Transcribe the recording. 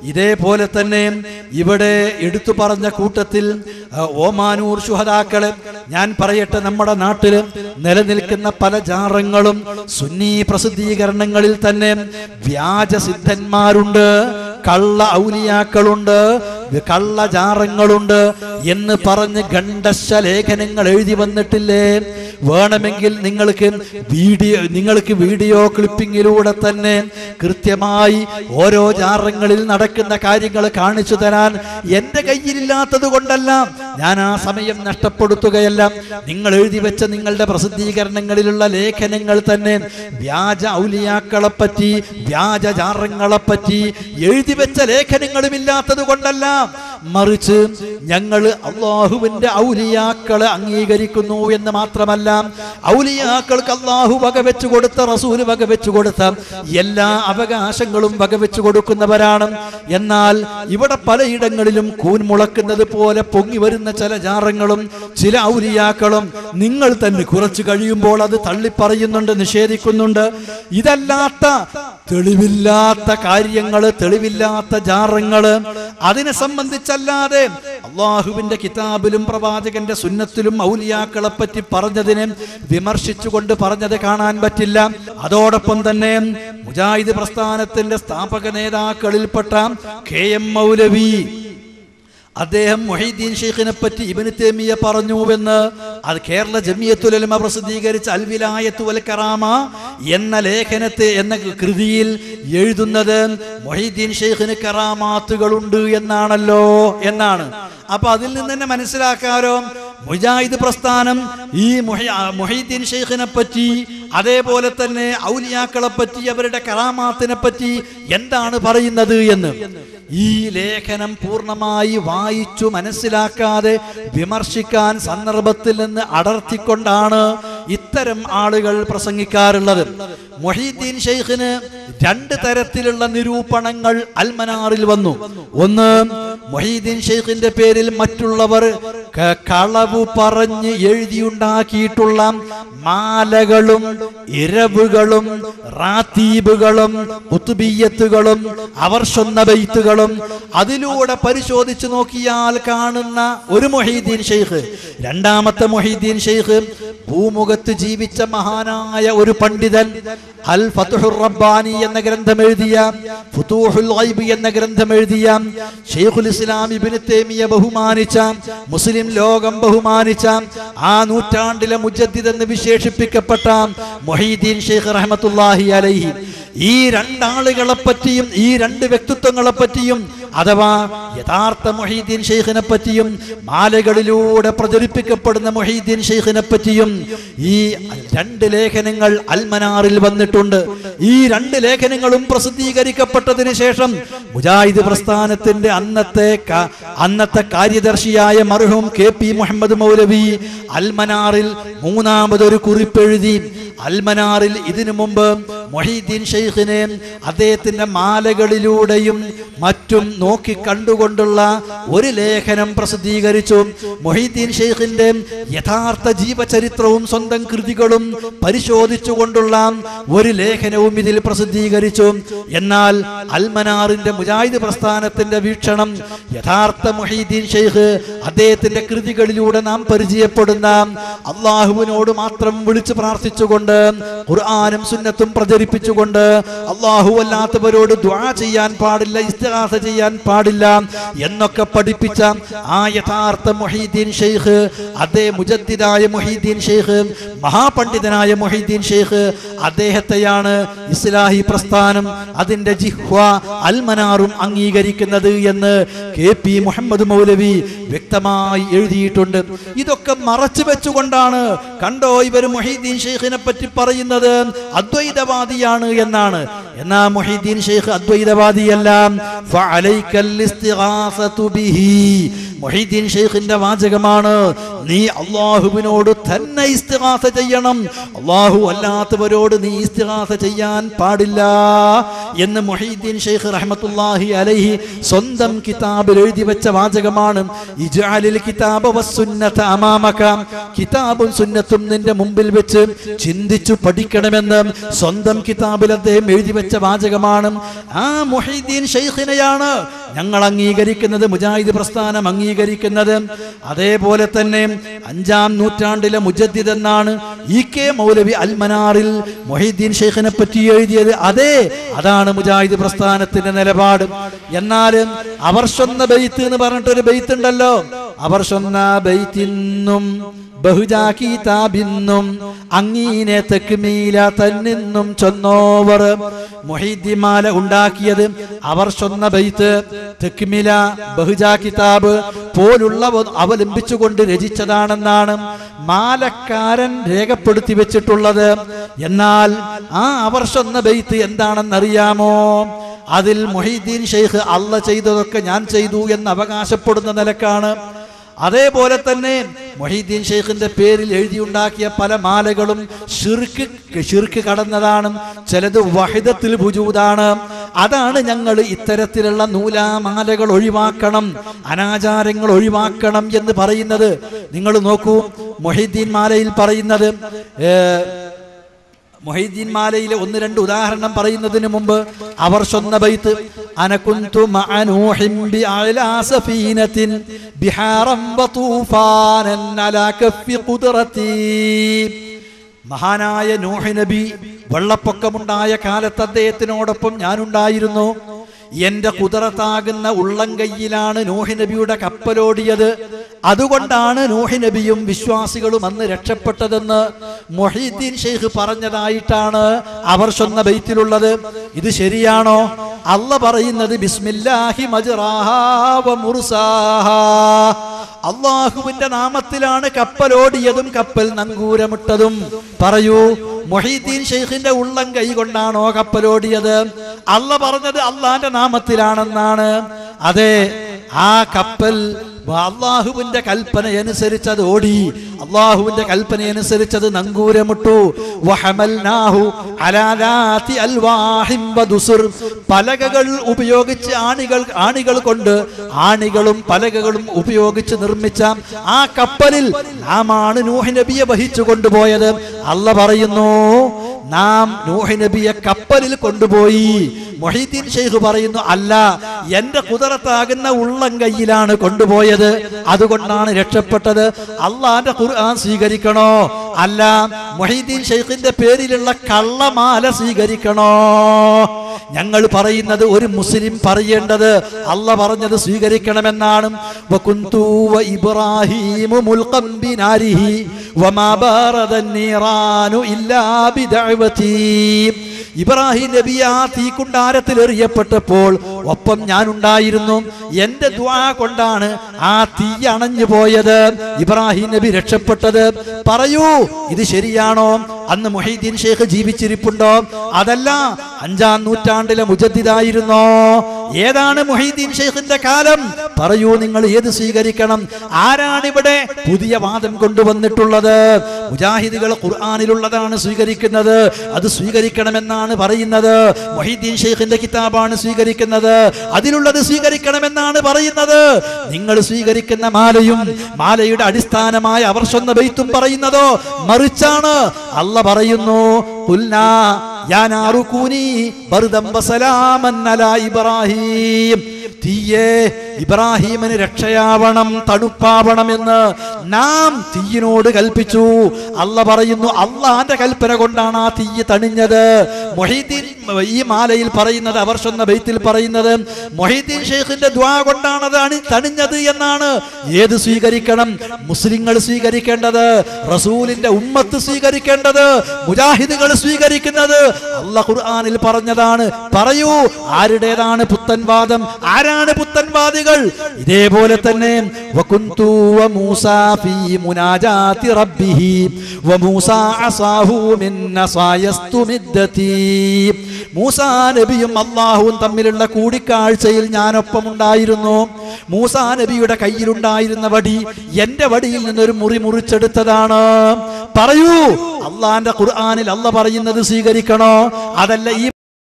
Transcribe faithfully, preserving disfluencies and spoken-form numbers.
ഇതേപോലെ തന്നെ ഇവിടെ എടുത്തു പറഞ്ഞ കൂട്ടത്തിൽ ഓമാനൂർ ശുഹദാക്കള് ഞാൻ പറയട്ടെ, നമ്മുടെ നാട്ടിൽ നിലനിൽക്കുന്ന പല ജാറങ്ങളും സുന്നി പ്രസിദ്ധീകരണങ്ങളിൽ തന്നെ വ്യാജ സിദ്ധന്മാരുണ്ട്, കള്ള ഔലിയാക്കളുണ്ട്, കള്ള ജാറങ്ങളുണ്ട് എന്ന് പറഞ്ഞ് ഖണ്ഡശ ലേഖനങ്ങൾ എഴുതി വന്നിട്ടില്ലേ? വേണമെങ്കിൽ നിങ്ങൾക്ക് വീഡിയോ നിങ്ങൾക്ക് വീഡിയോ ക്ലിപ്പിങ്ങിലൂടെ തന്നെ കൃത്യമായി ഓരോ ജാറങ്ങളിൽ നടക്കുന്ന കാര്യങ്ങൾ കാണിച്ചു തരാൻ എൻ്റെ കയ്യിലില്ലാത്തത് കൊണ്ടല്ല, ഞാൻ ആ സമയം നഷ്ടപ്പെടുത്തുകയല്ല. നിങ്ങൾ എഴുതി വെച്ച നിങ്ങളുടെ പ്രസിദ്ധീകരണങ്ങളിലുള്ള ലേഖനങ്ങൾ തന്നെ വ്യാജ ഔലിയാക്കളെ പറ്റി, വ്യാജ ജാറങ്ങളെ പറ്റി എഴുതി വെച്ച ലേഖനങ്ങളും ഇല്ലാത്തത് കൊണ്ടല്ല, മറിച്ച് ഞങ്ങൾ അള്ളാഹുവിന്റെ ഔലിയാക്കളെ അംഗീകരിക്കുന്നു എന്ന് മാത്രമല്ല, ഔലിയാക്കൾക്ക് അള്ളാഹു വകവെച്ചു കൊടുത്ത, റസൂല് വകവെച്ചു കൊടുത്ത എല്ലാ അവകാശങ്ങളും വകവെച്ചു കൊടുക്കുന്നവരാണ്. എന്നാൽ ഇവിടെ പലയിടങ്ങളിലും കൂൻ മുളക്കുന്നത് പോലെ പൊങ്ങി വരുന്ന ചില ജാറങ്ങളും ചില ഔലിയാക്കളും നിങ്ങൾ തന്നെ കുറച്ചു കഴിയുമ്പോൾ അത് തള്ളിപ്പറയുന്നുണ്ട്, നിഷേധിക്കുന്നുണ്ട്. ഇതല്ലാത്ത തെളിവില്ലാത്ത കാര്യങ്ങള്, തെളിവില്ലാത്ത ജാറങ്ങള്, അതിനെ സംബന്ധിച്ചല്ലാതെ അള്ളാഹുവിന്റെ കിതാബിലും പ്രവാചകന്റെ സുന്നത്തിലും ഔലിയാക്കളെ പറ്റി പറഞ്ഞതിനെ വിമർശിച്ചുകൊണ്ട് പറഞ്ഞത് കാണാൻ പറ്റില്ല. അതോടൊപ്പം തന്നെ മുജാഹിദ് പ്രസ്ഥാനത്തിന്റെ സ്ഥാപക നേതാക്കളിൽപ്പെട്ട കെ എം മൗലവി, അദ്ദേഹം മുഹീദ്ദീൻ ഷെയ്ഖിനെ പറ്റി ഇബ്നു തൈമിയ്യ പറഞ്ഞുവെന്ന് അത് കേരള ജമിയത്തുൽ ഉലമ പ്രസിദ്ധീകരിച്ച അൽ വിലായത്തു വൽ കറാമ എന്ന ലേഖനത്തെ എന്ന കൃതിയിൽ എഴുതുന്നത് മുഹീദ്ദീൻ ഷെയ്ഖിന് കറാമാത്തുകളുണ്ട് എന്നാണല്ലോ എന്നാണ്. അപ്പൊ അതിൽ നിന്ന് തന്നെ മനസ്സിലാക്കാരോ, മുജാഹിദ് പ്രസ്ഥാനം ഈ മുഹീദ്ദീൻ ഷെയ്ഖിനെ പറ്റി, അതേപോലെ തന്നെ ഔലിയാക്കളെ പറ്റി, അവരുടെ കറാമാത്തിനെ പറ്റി എന്താണ് പറയുന്നത് എന്ന് ഈ ലേഖനം പൂർണ്ണമായി വായിച്ചു മനസ്സിലാക്കാതെ വിമർശിക്കാൻ സന്ദർഭത്തിൽ നിന്ന് അടർത്തിക്കൊണ്ടാണ് ഇത്തരം ആളുകൾ പ്രസംഗിക്കാറുള്ളത്. മുഹീദ്ദീൻ ഷെയ്ഖിന് രണ്ട് തരത്തിലുള്ള നിരൂപണങ്ങൾ അൽമനാറിൽ വന്നു. ഒന്ന്, മുഹീദ്ദീൻ ഷെയ്ഖിന്റെ പേരിൽ മറ്റുള്ളവർ കളവു പറഞ്ഞ് എഴുതിയുണ്ടാക്കിയിട്ടുള്ള മാലകളും ഇരവുകളും റാത്തീബുകളും കുത്തുബിയ്യത്തുകളും അവർ സ്വന്ന ബൈത്തുകളും അതിലൂടെ പരിശോധിച്ചു നോക്കിയാൽ കാണുന്ന ഒരു മുഹീദ്ദീൻ ഷെയ്ഖ്. രണ്ടാമത്തെ മുഹീദ്ദീൻ ഷെയ്ഖ് ഭൂമുഖത്ത് ജീവിച്ച മഹാനായ ഒരു പണ്ഡിതൻ, അൽ ഫത്ഹുർ റബ്ബാനി എന്ന ഗ്രന്ഥം എഴുതിയ, ഫുതൂഹുൽ ഗൈബ് എന്ന ഗ്രന്ഥം എഴുതിയ, ശൈഖുൽ ഇസ്ലാം ഇബ്നു തൈമിയ്യ ബഹുമാനിച്ച, മുസ്ലിം ലോകം ബഹുമാനിച്ച ആ നൂറ്റാണ്ടിലെ മുജദ്ദിദ് എന്ന് വിശേഷിപ്പിക്കപ്പെട്ട മുഹീദ്ദീൻ ഷെയ്ഖ് റഹ്മത്തുള്ളാഹി അലൈഹി, ഈ രണ്ടാളുകളെ പറ്റിയും ഈ രണ്ട് വ്യക്തിത്വങ്ങളെ പറ്റിയും അഥവാ യഥാർത്ഥ മുഹീദ്ദീൻ ഷെയ്ഖിനെ പറ്റിയും മാലകളിലൂടെ പ്രചരിപ്പിക്കപ്പെടുന്ന മുഹീദ്ദീൻ ഷെയ്ഖിനെ പറ്റിയും ഈ രണ്ട് ലേഖനങ്ങൾ അൽമനാറിൽ വന്നിട്ടുണ്ട്. ഈ രണ്ട് ലേഖനങ്ങളും പ്രസിദ്ധീകരിക്കപ്പെട്ടതിന് ശേഷം മുജാഹിദ് പ്രസ്ഥാനത്തിന്റെ അന്നത്തെ അന്നത്തെ കാര്യദർശിയായ മർഹൂം കെ പി മുഹമ്മദ് മൗലവി അൽമനാറിൽ മൂന്നാമതൊരു കുറിപ്പെഴുതി. അൽമനാറിൽ ഇതിനു മുമ്പ് മുഹീദ്ദീൻ ഷെയ്ഖിനെ അദ്ദേഹത്തിന്റെ മാലകളിലൂടെയും മറ്റും നോക്കി കണ്ടുകൊണ്ടുള്ള ഒരു ലേഖനം പ്രസിദ്ധീകരിച്ചു. മുഹീദ്ദീൻ ഷെയ്ഖിന്റെ യഥാർത്ഥ ജീവചരിത്രവും സ്വന്തം കൃതികളും പരിശോധിച്ചുകൊണ്ടുള്ള ഒരു ലേഖനവും ഇതിൽ പ്രസിദ്ധീകരിച്ചു. എന്നാൽ അൽമനാറിന്റെ മുജാഹിദ് പ്രസ്ഥാനത്തിന്റെ വീക്ഷണം യഥാർത്ഥ മുഹീദ്ദീൻ ഷെയ്ഖ് അദ്ദേഹത്തിന്റെ കൃതികളിലൂടെ നാം പരിചയപ്പെടുന്ന അള്ളാഹുവിനോട് മാത്രം വിളിച്ചു പ്രാർത്ഥിച്ചുകൊണ്ട് ഖുർആനും സുന്നത്തും പ്രചരിപ്പിച്ചുകൊണ്ട് അള്ളാഹു അല്ലാത്തവരോട് ദുആ ചെയ്യാൻ പാടില്ല, ഇസ്തിഗാസ ചെയ്യാൻ പാടില്ല എന്നൊക്കെ പഠിപ്പിച്ച ആ യഥാർത്ഥ മുഹീദ്ദീൻ ഷെയ്ഖ്, അതേ മുജദ്ദിദായ മുഹീദ്ദീൻ ഷെയ്ഖ്, മഹാപണ്ഡിതനായ മുഹീദ്ദീൻ ഷെയ്ഖ്, അദ്ദേഹത്തെയാണ് ഇസ്ലാഹി പ്രസ്ഥാനം അതിന്റെ ജിഹ്വ അൽമനാറും അംഗീകരിക്കുന്നത് എന്ന് കെ പി മുഹമ്മദ് മൗലവി വ്യക്തമായി എഴുതിയിട്ടുണ്ട്. ഇതൊക്കെ മറച്ചു വെച്ചുകൊണ്ടാണ് കണ്ടോ ഇവർ മുഹീദ്ദീൻ ഷെയ്ഖിനെ പറ്റി പറയുന്നത് അദ്വൈതവാദിയാണ് എന്നാണ്. എന്നാ മുഹീദ്ദീൻ ഷെയ്ഖ് അദ്വൈതവാദിയല്ല. ഫഅലൈക്കൽ ഇസ്തിഗാസതു ബിഹി, മുഹീദ്ദീൻ ഷെയ്ഖിന്റെ വാചകമാണ്, നീ അള്ളാഹുവിനോട് തന്നെ ഇസ്തിഗാസ ചെയ്യണം, അള്ളാഹു അല്ലാത്തവരോട് നീ ഇസ്തിഗാസ ചെയ്യാൻ പാടില്ല എന്ന് മുഹീദ്ദീൻ ഷെയ്ഖ് റഹ്മത്തുള്ളാഹി അലൈഹി സ്വന്തം കിതാബിൽ എഴുതി വെച്ച വാചകമാണ്. ഇജ്അലിൽ കിതാബ വസ്സുന്നത അമാമക, കിതാബും സുന്നത്തും നിന്റെ മുമ്പിൽ വെച്ച് ചിന്തിച്ചു പഠിക്കണമെന്ന് സ്വന്തം കിതാബിൽ അദ്ദേഹം എഴുതി വെച്ച വാചകമാണ്. ആ മുഹീദ്ദീൻ ശൈഖിനെയാണ് ഞങ്ങൾ അംഗീകരിക്കുന്നത്, മുജാഹിദ് പ്രസ്ഥാനം അംഗീകരിക്കുന്നത്. അതേപോലെ തന്നെ അഞ്ചാം നൂറ്റാണ്ടിലെ മുജദ്ദിദ് എന്നാണ് ഇ കെ മൗലവി അൽമനാറിൽ മുഹീദ്ദീൻ ശൈഖിനെ പറ്റി എഴുതിയത്. അതെ, അതാണ് മുജാഹിദ് പ്രസ്ഥാനത്തിന്റെ നിലപാട്. എന്നാൽ അവർ ചൊന്ന ബൈത്ത് എന്ന് പറഞ്ഞിട്ടൊരു ബൈത്ത് ഉണ്ടല്ലോ, അവർ ചൊന്ന ബൈത്തിന്നും ബഹുജാ കിതാബിന്നും അങ്ങീനെ തെക്മീല തന്നിന്നും ചൊന്നോവർ. മുഹീദ്ദിമാല ഉണ്ടാക്കിയത് അവർ ചൊന്ന ബൈത്ത് തെക്മില ബഹുജാ കിതാബ് പോലുള്ള അവലംബിച്ചുകൊണ്ട് രചിച്ചതാണെന്നാണ് മാലക്കാരൻ രേഖപ്പെടുത്തി വെച്ചിട്ടുള്ളത്. എന്നാൽ ആ അവർ ചൊന്ന ബൈത്ത് എന്താണെന്നറിയാമോ? അതിൽ മുഹീദ്ദീൻ ശൈഖ് അള്ള ചെയ്തതൊക്കെ ഞാൻ ചെയ്തു എന്ന് അവകാശപ്പെടുന്ന നിലക്കാണ്. അതേപോലെ തന്നെ മുഹീദ്ദീൻ ശൈഖിന്റെ പേരിൽ എഴുതിയുണ്ടാക്കിയ പല മാലകളും ശിർക്ക് ശിർക്ക് കടന്നതാണ്, ചിലത് വഹിദത്തുൽ വുജൂദാണ്. അതാണ് ഞങ്ങൾ ഇത്തരത്തിലുള്ള നൂലാമാലകൾ ഒഴിവാക്കണം, അനാചാരങ്ങൾ ഒഴിവാക്കണം എന്ന് പറയുന്നത്. നിങ്ങൾ നോക്കൂ, മുഹീദ്ദീൻ മാലയിൽ പറയുന്നത്, മുഹീദ്ദീൻ മാലയിലെ ഒന്ന് രണ്ട് ഉദാഹരണം പറയുന്നതിന് മുമ്പ് അവർ ചൊന്ന ബൈത്ത് അനകുന്തു മഅ നൂഹിൻ ബിഅലാ സഫീനത്തിൻ ബിഹാറൻ വതൂഫാനൻ അലാ കഫി ഖുദ്റതി. മഹാനായ നൂഹ് നബി വെള്ളപ്പൊക്കമുണ്ടായ കാലത്ത് അദ്ദേഹത്തിനോടൊപ്പം ഞാനുണ്ടായിരുന്നു. എന്റെ കുതിരത്താകുന്ന ഉള്ളംകൈയിലാണ് നൂഹ് നബിയുടെ കപ്പലോടിയത്. അതുകൊണ്ടാണ് നൂഹ് നബിയും വിശ്വാസികളും അന്ന് രക്ഷപ്പെട്ടതെന്ന് മുഹീദ്ദീൻ ശൈഖ് പറഞ്ഞതായിട്ടാണ് അവർ ചൊന്ന ബൈത്തിലുള്ളത്. ഇത് ശരിയാണോ? അള്ള പറയുന്നത് ബിസ്മില്ലാഹി മജ്റാഹാ വ മുർസാഹാ, അള്ളാഹുവിന്റെ നാമത്തിലാണ് കപ്പലോടിയതും കപ്പൽ നങ്കൂരമിട്ടതും. പറയൂ, മുഹീദ്ദീൻ ശൈഖിന്റെ ഉള്ളം കൈ കൊണ്ടാണോ കപ്പലോടിയത്? അള്ള പറഞ്ഞത് അള്ളാന്റെ നാമത്തിലാണെന്നാണ്. അതെ, ആ കപ്പൽ അള്ളാഹുവിന്റെ കൽപ്പനയനുസരിച്ചത് ഓടി, അള്ളാഹുവിന്റെ കൽപ്പനയനുസരിച്ചത് നങ്കൂരമിട്ടു. വഹമൽനാഹു അലാ ദാതി അൽവാഹിൻ വദുസുർ, പലകകൾ ഉപയോഗിച്ച് ആണികൾ ആണികൾ കൊണ്ട് ആണികളും പലകകളും ഉപയോഗിച്ച് നിർമ്മിച്ച ആ കപ്പലിൽ നാമാണ് നൂഹ് നബിയെ വഹിച്ചു കൊണ്ടുപോയത്. അള്ള പറയുന്നു, നാം നൂഹ് നബിയെ കപ്പലിൽ കൊണ്ടുപോയി. മുഹീദ്ദീൻ ശൈഖ് പറയുന്നു, അല്ല, എന്റെ കുതിരത്താകുന്ന ഉള്ളം കൈയിലാണ് കൊണ്ടുപോയത്, അതുകൊണ്ടാണ് രക്ഷപ്പെട്ടത്. അള്ളാന്റെ ഖുർആൻ സ്വീകരിക്കണോ? അല്ല, മുഹീദ്ദീൻ ശൈഖിന്റെ പേരിലുള്ള കള്ളമാല സ്വീകരിക്കണോ? ഞങ്ങൾ പറയുന്നത് ഒരു മുസ്ലിം പറയേണ്ടത് അല്ല പറഞ്ഞത് സ്വീകരിക്കണമെന്നാണ്. വകുന്തു വഇബ്രാഹീമു മുൽഖൻ ബിനാരിഹി വമാ ബാറദൻ നീറാനു ഇല്ലാ ബിദഅവതി. ഇബ്രാഹിം നബി ആ തീക്കുണ്ടാരത്തിൽ എറിയപ്പെട്ടപ്പോൾ ഒപ്പം ഞാൻ ഉണ്ടായിരുന്നു. എന്റെ ദുആ കൊണ്ടാണ് ആ തീ അണഞ്ഞു പോയത്, ഇബ്രാഹിം നബി രക്ഷപ്പെട്ടത്. പറയൂ, ഇത് ശരിയാണോ? അന്ന് മുഹീദ്ദീൻ ശൈഖ് ജീവിച്ചിരിപ്പുണ്ടോ? അതല്ല, അഞ്ചാം നൂറ്റാണ്ടിലെ മുജദ്ദിദായിരുന്നോ? ഏതാണ് മുഹീദ്ദീൻ ശൈഖിന്റെ കാലം? പറയൂ, നിങ്ങൾ ഏത് സ്വീകരിക്കണം? ആരാണിവിടെ പുതിയ വാദം കൊണ്ടുവന്നിട്ടുള്ളത്? മുജാഹിദുകൾ ഖുർആനിലുള്ളതാണ് സ്വീകരിക്കുന്നത്, അത് സ്വീകരിക്കണമെന്നാണ് പറയുന്നത്. മുഹീദ്ദീൻ ശൈഖിന്റെ കിതാബാണ് സ്വീകരിക്കുന്നത്, അതിലുള്ളത് സ്വീകരിക്കണമെന്നാണ് പറയുന്നത്. നിങ്ങൾ സ്വീകരിക്കുന്ന മാലയും മാലയുടെ അടിസ്ഥാനമായ അവർ ചൊന്ന ബൈത്തും പറയുന്നതോ മറിച്ചാണ്. അല്ല പറയുന്നു, ഖുൽനാ യാ നാറു കൂനി ബർദൻ വസലാമൻ അലാ ഇബ്രാഹീം, തീയേ ഇബ്രാഹീമിന് രക്ഷയാവണം, തണുപ്പാവണം എന്ന് നാം തീയിനോട് കൽപ്പിച്ചു. അല്ല പറയുന്നു, അള്ളാന്റെ കൽപ്പന കൊണ്ടാണ് ആ തീ തണിഞ്ഞത്. മുഹീദ്ദീൻ ഈ മാലയിൽ പറയുന്നത്, അവർ ചൊന്ന ബൈത്തിൽ പറയുന്നത്, മുഹീദ്ദീൻ ശൈഖിന്റെ ദുആ കൊണ്ടാണ് അത് തണിഞ്ഞത് എന്നാണ്. ഏത് സ്വീകരിക്കണം? മുസ്ലിങ്ങൾ സ്വീകരിക്കേണ്ടത്, റസൂലിന്റെ ഉമ്മത്ത് സ്വീകരിക്കേണ്ടത്, മുജാഹിദുകൾ സ്വീകരിക്കുന്നത് അല്ല ഖുർആനിൽ പറഞ്ഞതാണ്. പറയൂ, ആരുടേതാണ് പുത്തൻവാദം? ആരാണ് പുത്തൻവാദികൾ? ഇതേപോലെ തന്നെ വകുന്തു വമൂസാ ഫീ മുനാജാതി റബ്ബിഹി വമൂസാ അസാഹു മിൻ നസായസ്തുമിദ്ദതി. മൂസാ നബിയും അല്ലാഹുവും തമ്മിലുള്ള കൂടിക്കാഴ്ചയിൽ ഞാനൊപ്പം ഉണ്ടായിരുന്നു. മൂസാ നബിയുടെ കയ്യിലുണ്ടായിരുന്ന വടി എന്റെ വടിയിൽ നിന്നൊരു മുറി മുറിച്ചെടുത്തതാണ്. പറയൂ, അള്ളാന്റെ ഖുർആനിൽ അല്ല പറയുന്നത് സ്വീകരിക്കണോ? അതല്ല ഈ